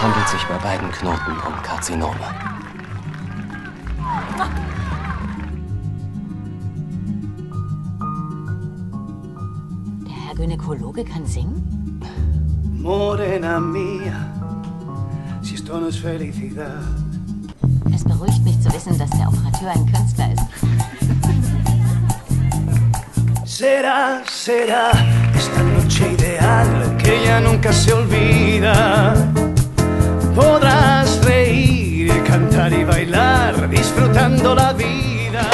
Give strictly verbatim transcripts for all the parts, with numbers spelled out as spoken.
handelt sich bei beiden Knoten um Karzinome. Der Herr Gynäkologe kann singen? Morena mía, si esto no es felicidad. Es beruhigt mich zu wissen, dass der Operateur ein Künstler ist. Será, será esta noche ideal que ya nunca se olvida. Podrás reír, cantar y bailar, disfrutando la vida.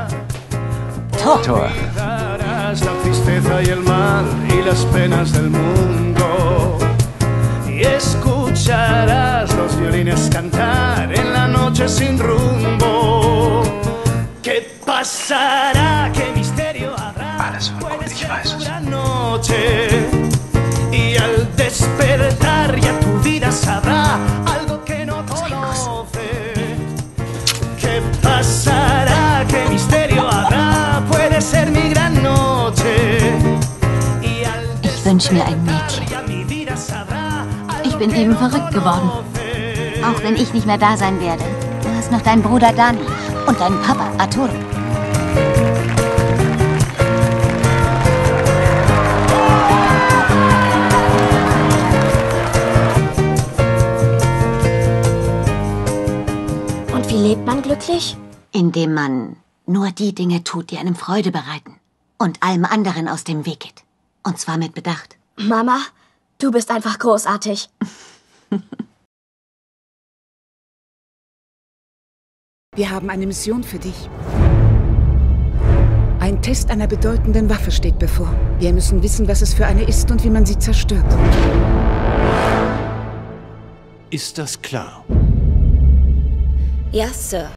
Tor. Olvidarás la tristeza y el mal y las penas del mundo. Y escucharás los violines cantar en la noche sin rumbo. ¿Qué pasará? ¿Qué misterio habrá? Alles wird gut, ich weiß es. Noche. Y al despertar ya tu vida sabrá algo que no conoce. ¿Qué pasará? ¿Qué misterio habrá? Puede ser mi gran noche. Y al Ich wünsche mir ein Mädchen. Ich bin eben verrückt geworden. Auch wenn ich nicht mehr da sein werde. Du hast noch deinen Bruder Dani und deinen Papa Arturo. Und wie lebt man glücklich? Indem man nur die Dinge tut, die einem Freude bereiten. Und allem anderen aus dem Weg geht. Und zwar mit Bedacht. Mama, du bist einfach großartig. Wir haben eine Mission für dich. Ein Test einer bedeutenden Waffe steht bevor. Wir müssen wissen, was es für eine ist und wie man sie zerstört. Ist das klar? Ja, Sir.